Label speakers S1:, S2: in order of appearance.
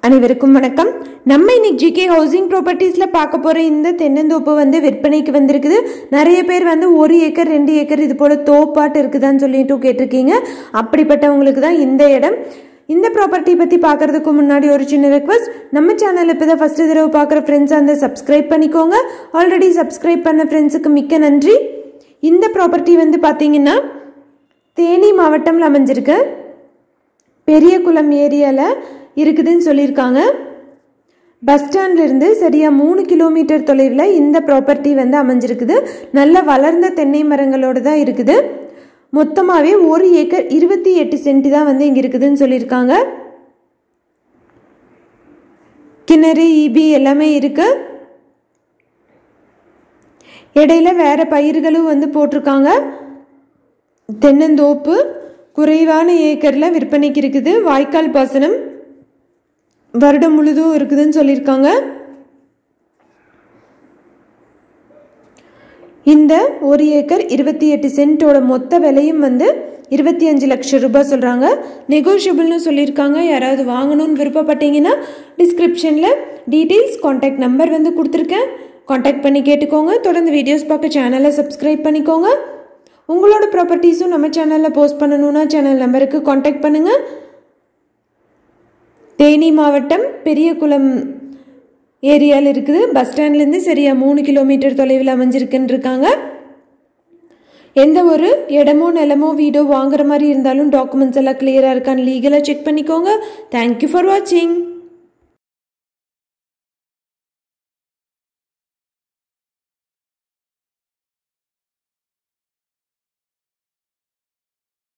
S1: அனைவருக்கும் வணக்கம். நம்ம இன்னைக்கு ஜிகே ஹவுசிங் ப்ராப்பர்ட்டிஸ்ல பார்க்க போற இந்த தென்னந்தோப்பு வந்து விற்பனைக்கு வந்திருக்குது. நிறைய பேர் வந்து 1 ஏக்கர் 2 ஏக்கர் இது போல தோப்பாட்டு இருக்குதான்னு சொல்லிட்டு கேட்டிருக்கீங்க. அப்படிப்பட்டவங்களுக்கு தான் இந்த இடம். இந்த ப்ராப்பர்ட்டி பத்தி பார்க்கறதுக்கு முன்னாடி ஒரு சின்ன ரெக்வஸ்ட், நம்ம சேனல் இப்பதான் ஃபர்ஸ்ட் தடவை பார்க்குற ஃப்ரெண்ட்ஸ் அந்த சப்ஸ்கிரைப் பண்ணிக்கோங்க. ஆல்ரெடி சப்ஸ்கிரைப் பண்ண ஃப்ரெண்ட்ஸுக்கு மிக்க நன்றி. இந்த ப்ராப்பர்ட்டி வந்து பார்த்தீங்கன்னா தேனி மாவட்டம்ல அமைஞ்சிருக்கு, பெரியகுளம் ஏரியாவில் இருக்குதுன்னு சொல்லியிருக்காங்க. பஸ் ஸ்டாண்ட்லேருந்து சரியா 3 கிலோமீட்டர் தொலைவில் இந்த ப்ராப்பர்ட்டி வந்து அமைஞ்சிருக்குது. நல்ல வளர்ந்த தென்னை மரங்களோடு தான் இருக்குது. மொத்தமாகவே 1 ஏக்கர் 28 சென்ட் தான் வந்து இங்கே இருக்குதுன்னு சொல்லியிருக்காங்க. கிணறு ஈபி எல்லாமே இருக்கு. இடையில வேற பயிர்களும் வந்து போட்டிருக்காங்க. தென்னந்தோப்பு குறைவான ஏக்கரில் விற்பனைக்கு இருக்குது. வாய்க்கால் பாசனம் வருடம் முழுதும் இருக்குதுன்னு சொல்லியிருக்காங்க. இந்த 1 ஏக்கர் 28 சென்ட்டோட மொத்த விலையும் வந்து 25 லட்சம் ரூபாய் சொல்கிறாங்க. நெகோஷியபிள்னு சொல்லியிருக்காங்க. யாராவது வாங்கணும்னு விருப்பப்பட்டீங்கன்னா டிஸ்கிரிப்ஷனில் டீட்டெயில்ஸ் கான்டாக்ட் நம்பர் வந்து கொடுத்துருக்கேன். கான்டாக்ட் பண்ணி கேட்டுக்கோங்க. தொடர்ந்து வீடியோஸ் பார்க்க சேனலை சப்ஸ்கிரைப் பண்ணிக்கோங்க. உங்களோட ப்ராப்பர்ட்டிஸும் நம்ம சேனலில் போஸ்ட் பண்ணணுன்னா சேனல் நம்பருக்கு கான்டாக்ட் பண்ணுங்கள். தேனி மாவட்டம் பெரியகுளம் ஏரியாவில் இருக்குது. பஸ் ஸ்டாண்ட்லேருந்து சரியா 3 கிலோமீட்டர் தொலைவில் அமைஞ்சிருக்குன்னு இருக்காங்க. எந்த ஒரு இடமோ நிலமோ வீடோ வாங்குற மாதிரி இருந்தாலும் டாக்குமெண்ட்ஸ் எல்லாம் கிளியராக இருக்கான்னு லீகலாக செக் பண்ணிக்கோங்க. தேங்க்யூ ஃபார் வாட்சிங்.